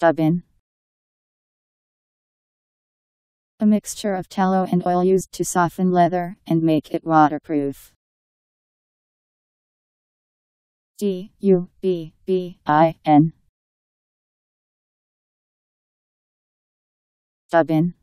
Dubbin. A mixture of tallow and oil used to soften leather and make it waterproof. Dubbin. Dubbin.